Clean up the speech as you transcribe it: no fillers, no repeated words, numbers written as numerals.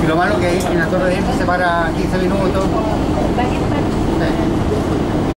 lo malo que en la Torre de Eiffel se para 15 minutos. Va a estar